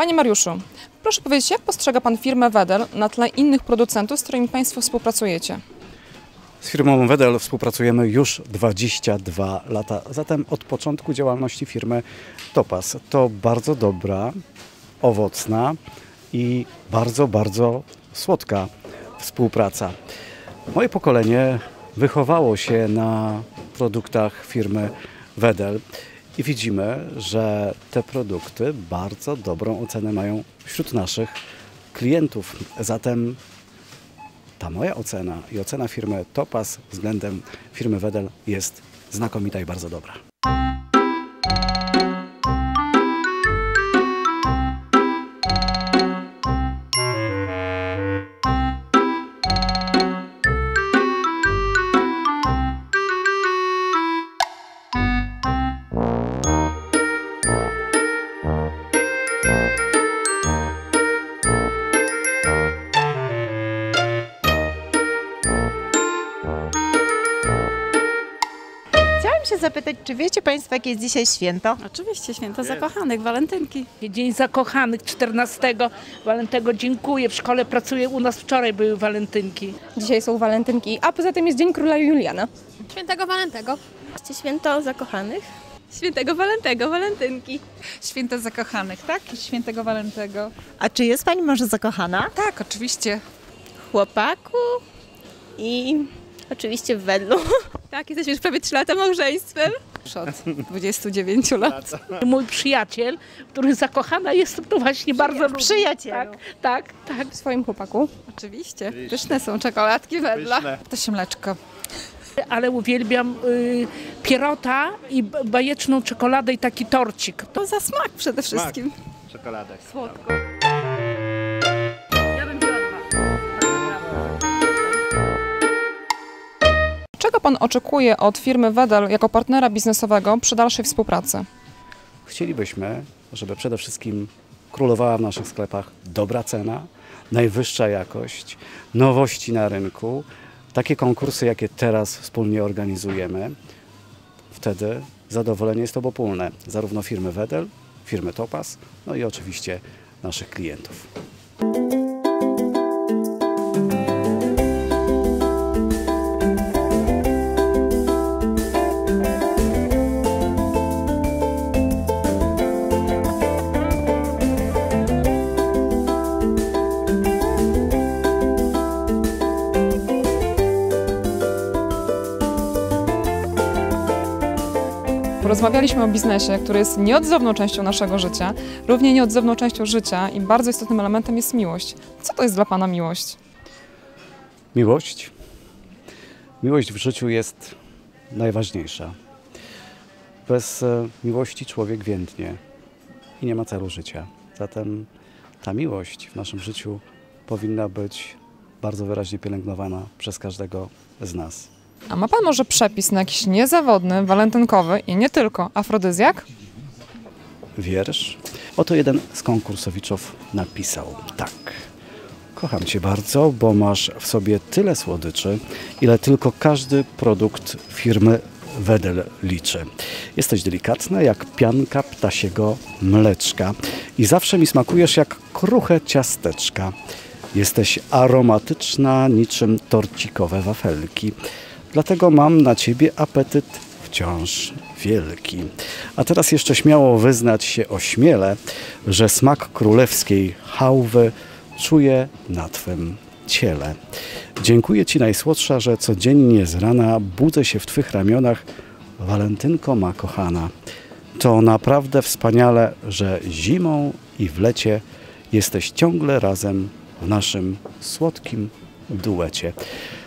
Panie Mariuszu, proszę powiedzieć, jak postrzega Pan firmę Wedel na tle innych producentów, z którymi Państwo współpracujecie? Z firmą Wedel współpracujemy już 22 lata, zatem od początku działalności firmy Topaz. To bardzo dobra, owocna i bardzo słodka współpraca. Moje pokolenie wychowało się na produktach firmy Wedel i widzimy, że te produkty bardzo dobrą ocenę mają wśród naszych klientów. Zatem ta moja ocena i ocena firmy Topaz względem firmy Wedel jest znakomita i bardzo dobra. Chciałam się zapytać, czy wiecie Państwo, jakie jest dzisiaj święto? Oczywiście, święto zakochanych, walentynki. Dzień zakochanych 14 walentego. Dziękuję. W szkole pracuję. U nas wczoraj były walentynki. Dzisiaj są walentynki, a poza tym jest Dzień Króla Juliana. Świętego Walentego. Święto zakochanych. Świętego Walentego, walentynki. Święto zakochanych, tak? Świętego Walentego. A czy jest Pani może zakochana? Tak, oczywiście. Chłopaku i oczywiście w wedlu. Tak, jesteśmy już prawie 3 lata małżeństwem. Od 29 lat. Mój przyjaciel, który zakochana jest, to właśnie bardzo lubi. Przyjacielu. Tak. W swoim chłopaku. Oczywiście. Pyszne są czekoladki wedla. To się mleczko. Ale uwielbiam pierota i bajeczną czekoladę i taki torcik. To za smak przede wszystkim. Czekoladę. Słodko. Ja bym wzięła 2. Czego Pan oczekuje od firmy Wedel jako partnera biznesowego przy dalszej współpracy? Chcielibyśmy, żeby przede wszystkim królowała w naszych sklepach dobra cena, najwyższa jakość, nowości na rynku, takie konkursy, jakie teraz wspólnie organizujemy. Wtedy zadowolenie jest obopólne, zarówno firmy Wedel, firmy Topaz, no i oczywiście naszych klientów. Porozmawialiśmy o biznesie, który jest nieodzowną częścią naszego życia, równie nieodzowną częścią życia i bardzo istotnym elementem jest miłość. Co to jest dla Pana miłość? Miłość? Miłość w życiu jest najważniejsza. Bez miłości człowiek więdnie i nie ma celu życia. Zatem ta miłość w naszym życiu powinna być bardzo wyraźnie pielęgnowana przez każdego z nas. A ma Pan może przepis na jakiś niezawodny, walentynkowy i nie tylko afrodyzjak? Wiersz. Oto jeden z konkursowiczów napisał tak. Kocham Cię bardzo, bo masz w sobie tyle słodyczy, ile tylko każdy produkt firmy Wedel liczy. Jesteś delikatna jak pianka ptasiego mleczka i zawsze mi smakujesz jak kruche ciasteczka. Jesteś aromatyczna niczym torcikowe wafelki. Dlatego mam na Ciebie apetyt wciąż wielki. A teraz jeszcze śmiało wyznać się ośmielę, że smak królewskiej chałwy czuję na Twym ciele. Dziękuję Ci najsłodsza, że codziennie z rana budzę się w Twych ramionach, walentynko ma kochana. To naprawdę wspaniale, że zimą i w lecie jesteś ciągle razem w naszym słodkim duecie.